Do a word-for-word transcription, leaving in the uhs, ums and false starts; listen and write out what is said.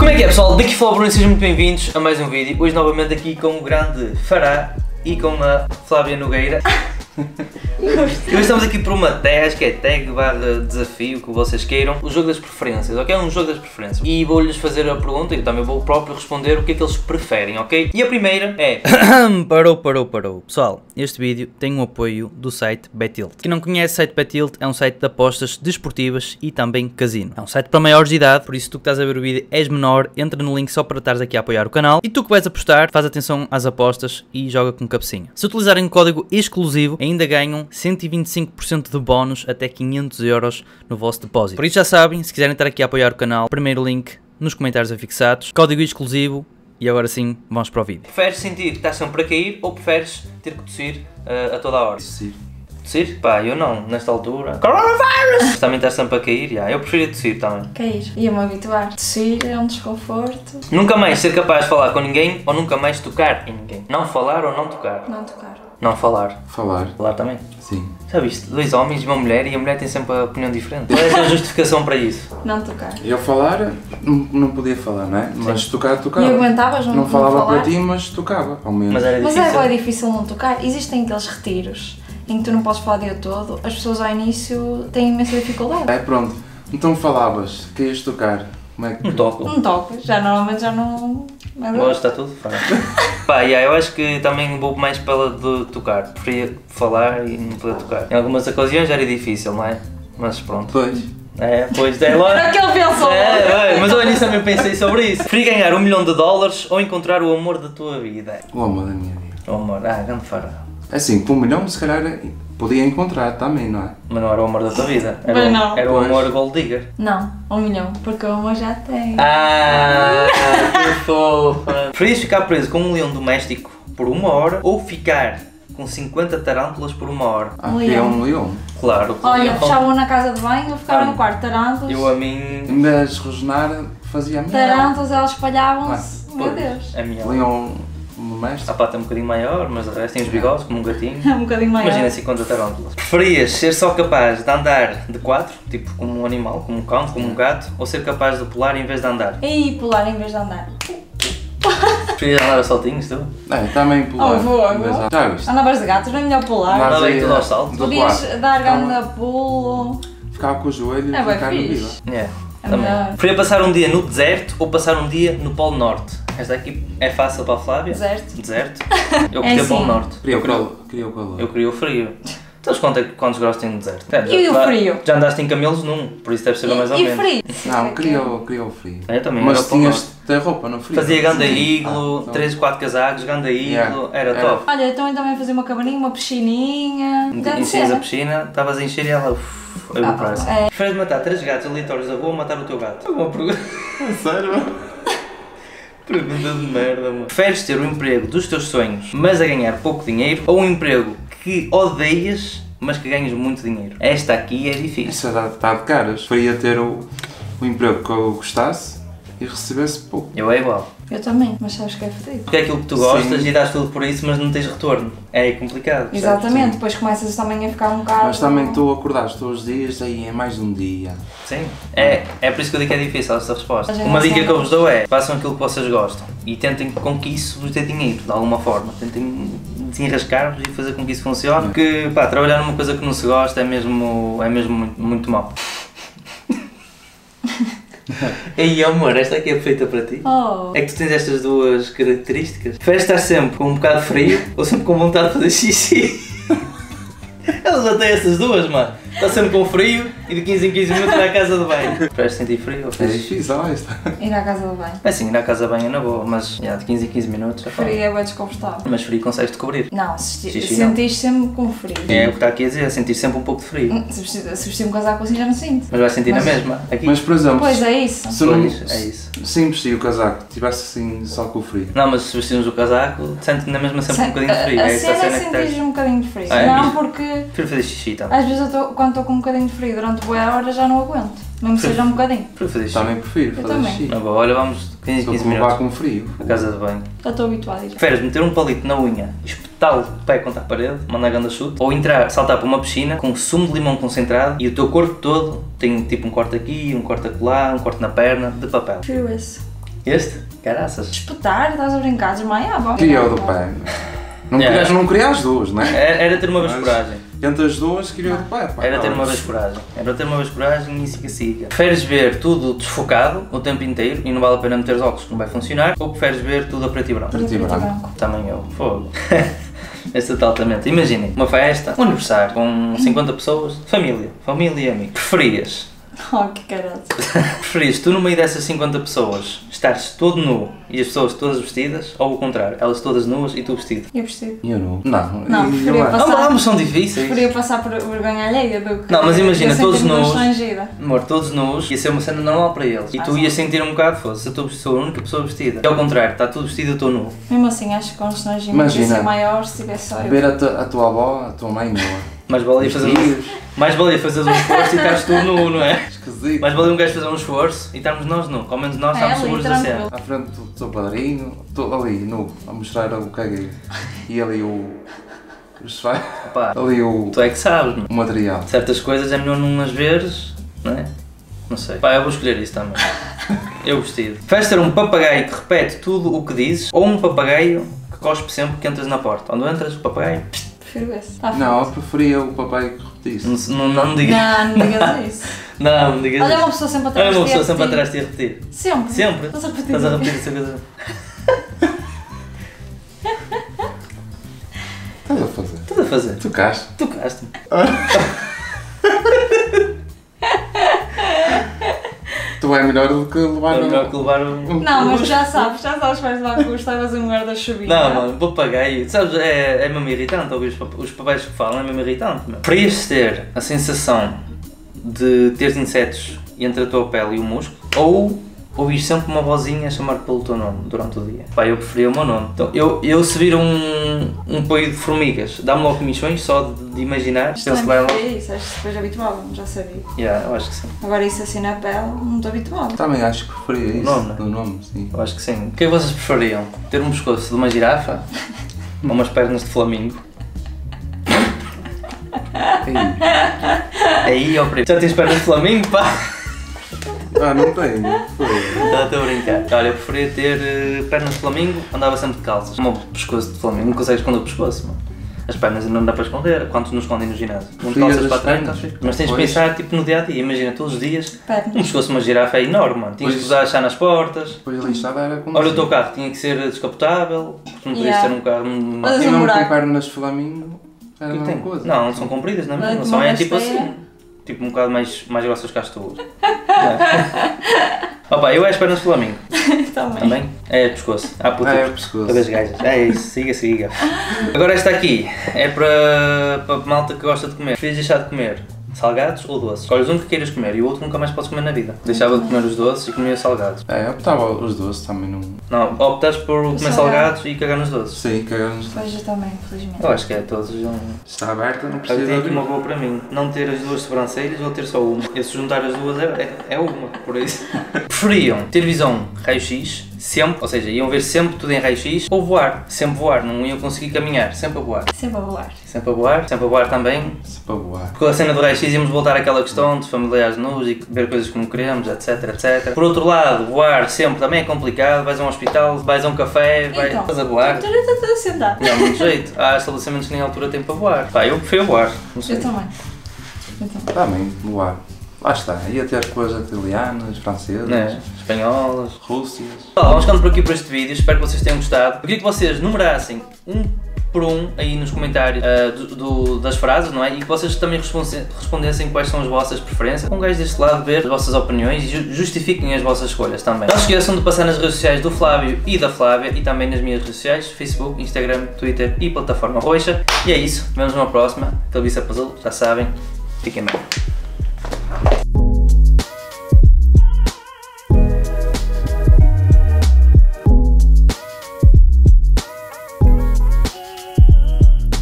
Como é que é, pessoal? Daqui fala o Bruno e sejam muito bem-vindos a mais um vídeo. Hoje novamente aqui com o grande Fará e com a Flávia Nogueira. Hoje estamos aqui por uma tag, que é tag barra desafio, que vocês queiram. O jogo das preferências, ok? É um jogo das preferências. E vou-lhes fazer a pergunta e também vou próprio responder o que é que eles preferem, ok? E a primeira é... parou, parou, parou. Pessoal, este vídeo tem um apoio do site Betilt. Quem não conhece o site Betilt é um site de apostas desportivas e também casino. É um site para maiores de idade, por isso tu que estás a ver o vídeo és menor, entra no link só para estares aqui a apoiar o canal. E tu que vais apostar, faz atenção às apostas e joga com cabecinha. Se utilizarem um código exclusivo, ainda ganham cento e vinte e cinco por cento de bónus até quinhentos euros no vosso depósito. Por isso já sabem, se quiserem estar aqui a apoiar o canal, primeiro link nos comentários afixados, código exclusivo. E agora sim, vamos para o vídeo. Preferes sentir que estás sempre a cair ou preferes ter que tossir uh, a toda a hora? Tossir. Tossir? Pá, eu não, nesta altura. Coronavirus! Também estás sempre a cair, já. Eu preferia tossir também. Cair. Ia-me habituar. Tossir é um desconforto. Nunca mais ser capaz de falar com ninguém ou nunca mais tocar em ninguém. Não falar ou não tocar? Não tocar. Não falar. Falar. Falar também? Sim. Já viste? Dois homens e uma mulher e a mulher tem sempre a opinião diferente. Qual é a justificação para isso? Não tocar. Eu falar, não, não podia falar, não é? Mas Sim. tocar, tocava. E aguentavas não, Não falava não falar? para ti, mas tocava, ao menos. Mas era Mas difícil. é bem difícil não tocar. Existem aqueles retiros em que tu não podes falar o dia todo. As pessoas ao início têm imensa dificuldade. É, pronto. Então falavas, querias tocar. Como é que... Não toco. Não tocas. Já normalmente já não... não é Hoje está tudo fraco. Pá, yeah, eu acho que também vou mais pela de tocar. Preferia falar e não poder tocar. Em algumas ocasiões era difícil, não é? Mas pronto. Pois. É, pois é lá. Era o que ele pensou. É, é, mas eu nisso também pensei sobre isso. Preferia ganhar um milhão de dólares ou encontrar o amor da tua vida? O amor da minha vida. O amor, ah, grande Fará. É assim, com um milhão se calhar podia encontrar também, não é? Mas não era o amor da tua vida. Era, Bem, o, não. era o Pois. amor gold digger. Não, um milhão. Porque o amor já tem. Ah, que fofa. Preferias ficar preso com um leão doméstico por uma hora ou ficar com cinquenta tarântulas por uma hora? Ah, Um que é leão. um leão. Claro. Olha, leão. fechavam na casa de banho ou ficavam Ah, no quarto. Tarântulas. Eu a mim... Em vez de rosnar, fazia a minha. Tarântulas, elas espalhavam-se. Ah, Meu Pois, Deus. A minha... Leão doméstico. A pata é um bocadinho maior, mas o resto tem os bigodes como um gatinho. É um bocadinho maior. Imagina cinquenta tarântulas. Preferias ser só capaz de andar de quatro, tipo como um animal, como um cão, como um gato, ou ser capaz de pular em vez de andar? E pular em vez de andar. Preferias andar a saltinhos, tu? É, também pular. Oh, vou, Em vez de- vou. Já viste? Andavas de gatos, não é melhor pular. Andavas Andava aí aí, tudo ao eh, salto. do Podias quarto. dar Ficava- ganda pulo. Ficava com o joelho É e bem ficar no fixe. vida. É, É também. melhor. Preferia passar um dia no deserto ou passar um dia no Polo Norte? Esta aqui é fácil para a Flávia. Deserto. Deserto. Eu É queria assim. Polo Norte. Queria Eu o queria, calor. Queria o calor. eu queria o frio. Então quantos, quantos graus tem no deserto? É, E o já- frio? Já andaste em camelos num, por isso deve ser mais ou E, e menos. frio. Não, queria o, queria o frio. Eu também era Mas o Polo tinhas Norte. de ter roupa no frio. Fazia ganda Sim. iglo, Ah, então. três, quatro casacos, ganda iglo, Yeah. era Era. top. Olha, então também fazer uma cabaninha, uma piscininha. Grande Enchias a cena. piscina, estavas a encher e ela uff, a Ah, evaporar-se. é. Preferes matar três gatos aleatórios da rua ou matar o teu gato? É uma pergunta, Sério? pergunta de merda, mano. Preferes ter o emprego dos teus sonhos, mas a ganhar pouco dinheiro, ou um emprego que odeias, mas que ganhas muito dinheiro? Esta aqui é difícil. Isso está de caras. Preferia ter o, o emprego que eu gostasse e recebesse pouco. Eu é igual. Eu também, mas sabes que é fedido. Porque é aquilo que tu gostas Sim. e dás tudo por isso, mas não tens retorno. É complicado. percebes? Exatamente, depois começas também a ficar um bocado. Mas também tu acordares todos os dias, aí é mais um dia. Sim, é, é por isso que eu digo que é difícil essa resposta. A gente Uma não dica sabe. que eu vos dou é, façam aquilo que vocês gostam e tentem com que isso vos dê dinheiro, de alguma forma. Tentem desenrascar-vos e fazer com que isso funcione. Porque, pá, trabalhar numa coisa que não se gosta é mesmo, é mesmo muito, muito mau. Ei, amor, esta aqui é feita para ti. Oh. É que tu tens estas duas características. Preferes estar sempre com um bocado de frio ou sempre com vontade de fazer xixi? Ela já tem essas duas, mano. Está sempre com frio e de quinze em quinze minutos vai à casa de banho. Preferes sentir frio ou É fazer xixi? difícil, olha esta. Ir à casa do banho. É assim, ir à casa de banho é na boa, mas já, de quinze em quinze minutos já Frio fala. é bem desconfortável. Mas frio consegues-te cobrir. Não, se Xixi não. sentires sempre com frio. É o que está aqui a dizer, sentir sempre um pouco de frio. Hum, Se vestir, se vestir um casaco assim já não sinto. Mas vais sentir Mas- na mesma. Aqui. Mas por exemplo, Pois é isso. se não, Pois, é isso. sem vestir o casaco, tivesse assim só com o frio. Não, mas se vestirmos o casaco, sentes na mesma sempre um bocadinho de frio. A, a É essa cena é cena que sentires tens. um bocadinho de frio. Ah, é não, mesmo? porque Prefiro fazer xixi, então. às vezes eu tô, quando estou com um bocadinho de frio durante boa hora já não aguento. Mesmo que seja um bocadinho. Prefiro fazer xixi. Também prefiro Eu fazer também. xixi. Na boa, olha, vamos quinze, Estou quinze a levar minutos com frio. na casa de banho. Já estou habituada a ir. Preferes meter um palito na unha, espetá-lo de pé contra a parede, mandar ganda chute, ou entrar, saltar para uma piscina com sumo de limão concentrado e o teu corpo todo tem tipo um corte aqui, um corte acolá, um corte na perna, de papel. Prefiro esse. Este? Caraças. Espetar, estás a brincar, desmaiava. Queria o do pai. Não Yeah. queria, não queria as duas, não é? Era, era ter uma vez Mas- coragem. Entre as duas, queria o do pai. pá. Era ter Não, uma vez coragem. Era ter uma vez coragem e siga-siga. Preferes ver tudo desfocado o tempo inteiro e não vale a pena meter os óculos que não vai funcionar? Ou preferes ver tudo a preto e branco? Preto e branco. Também eu. Fogo. Este totalmente. Imaginem, uma festa, um aniversário com cinquenta pessoas, família, família e amigos. Preferias? Oh, que caralho. Preferias tu no meio dessas cinquenta pessoas estares todo nu e as pessoas todas vestidas? Ou o contrário, elas todas nuas e tu vestido? E eu vestido. E eu não. Não, Não, e preferia eu acho- passar- Ah, ambos são difíceis. Preferia passar por vergonha alheia do que. Não, mas imagina, eu todos sentir-me nus. constrangida. Amor, todos nus, ia ser uma cena normal para eles. E Ah, tu sim. ias sentir um bocado, foda-se, eu estou- sou a única pessoa vestida. É ao contrário, está tudo vestido, eu estou nu. Mesmo assim, acho que constrangimento Imagina. ia ser maior se tivesse só eu. Ver a, tu- a tua avó, a tua mãe nua. Mais valia fazer um, Vestidos. mais valia fazer um esforço e estás tu nu, não é? Esquisito. Mais valia um gajo fazer um esforço e estarmos nós nu. Ao menos nós É, estamos ali, seguros da cena. tranquilo. À frente do teu padrinho, estou ali nu, a mostrar o caguei. E ali o. os fa- Pá, Ali o, tu é que sabes, meu. o material. Certas coisas é melhor não as veres, não é? Não sei. Pá, eu vou escolher isso também. Eu vestido. Preferes ter um papagaio que repete tudo o que dizes ou um papagaio que cospe sempre que entras na porta? Onde entras, o papagaio? Prefiro esse. Tá Não, eu preferia o papai que repetisse. Não, não, não me digas. Não, não digas isso. Não, não digas Olha isso. uma pessoa sempre atrás Olha uma de ti a pessoa sempre repetir. atrás de ti a repetir. Sempre. Sempre? Estás a repetir. Estás a repetir essa coisa. Estás a fazer? Estás a fazer. Tocaste. Tocaste-me. Tu é melhor do que levar É melhor no- que levar um... Não, mas já sabes, já sabes que vais levar com estavas um guarda-chuvinha. Não, mano, papagaio, sabes, é, é mesmo irritante ouvir os, pap- os papéis que falam, é mesmo irritante, meu. Preferias ter a sensação de teres insetos entre a tua pele e o músculo, ou ouvir sempre uma vozinha a chamar pelo teu nome durante o dia? Pá, eu preferia o meu nome. Então, eu, eu se vir um, um poio de formigas, dá-me logo comissões só de, de imaginar, Isto penso que também vai logo. preferia isso, acho que depois habituava-me, já sabia. Yeah, eu acho que sim, Agora isso assim na pele, não estou habituada. Também acho que preferia isso. nome, né? No nome, sim. eu acho que sim. O que é que vocês preferiam? Ter um pescoço de uma girafa ou umas pernas de flamingo? Ei. Aí, ó primo, já tens pernas de flamingo, pá? Ah, não tenho. Foi. Não, estou a brincar. Olha, eu preferia ter eh, pernas de flamingo, andava sempre de calças. O meu pescoço de flamingo, não consegue esconder o pescoço, mano. As pernas ainda não dá para esconder, quantos nos escondem no ginásio? Não Preferias calças as para trás, pernas? mas tens de Pois. pensar tipo no dia a dia. Imagina todos os dias, um Pernas. pescoço de uma girafa é enorme, mano. Tinhas que Pois. usar achar nas portas. Depois a lixada era com Olha o teu carro, tinha que ser descapotável, não podias Yeah. ter um carro. Uma... Olha, E um mesmo buraco. com pernas de flamingo era a que mesma tem? coisa. Não, são compridas, não é Olha, mesmo? de Só uma é tipo rasteira. assim. Tipo um bocado mais, mais grossas que as tuas. É. Opa, eu é as pernas de flamingo. Também. Também? É pescoço. Ah, puta. Ah, é o pescoço. Para das gajas. É isso, siga, siga. Agora esta aqui é para, para malta que gosta de comer. Preferias deixar de comer salgados ou doces? Escolhes um que queiras comer e o outro nunca mais podes comer na vida. Deixava de comer os doces e comia salgados. É, eu optava os doces também não. Não, optas por comer salgado. salgados e cagar nos doces. Sei, cagamos. Pois eu também, felizmente. Eu acho que é todos um... Está aberta, não Eu precisa tenho aqui abrir. uma boa para mim. Não ter as duas sobrancelhas ou ter só uma. E se juntar as duas é, é, é uma, por isso. Preferiam ter visão raio-x sempre, ou seja, iam ver sempre tudo em raio-x, ou voar, sempre voar, não iam conseguir caminhar, sempre a voar. Sempre a voar. Sempre a voar, sempre a voar também. Se para voar. Com a cena do raio-x íamos voltar àquela questão de familiares nus e ver coisas que não queremos, etc, etcétera. Por outro lado, voar sempre também é complicado, vais a um hospital, vais a um café, vais, Então, vais a voar. tu estás a sentar. Não há muito jeito. Há estabelecimentos que nem altura têm para voar. Pá, eu prefiro voar, não sei. Eu também. Eu também. Também, voar. Lá está, ia ter coisas italianas, francesas, Né? Espanholas. rússias. Pessoal, vamos ficando por aqui por este vídeo, espero que vocês tenham gostado. Eu queria que vocês numerassem um por um aí nos comentários ah, do, do- das frases, não é? E que vocês também response- respondessem quais são as vossas preferências. Um gajo deste lado ver as vossas opiniões e ju- justifiquem as vossas escolhas também. Não se esqueçam de passar nas redes sociais do Flávio e da Flávia e também nas minhas redes sociais, Facebook, Instagram, Twitter e plataforma roxa. E é isso, vemos numa próxima. Aquele bíceps azul, já sabem, fiquem bem.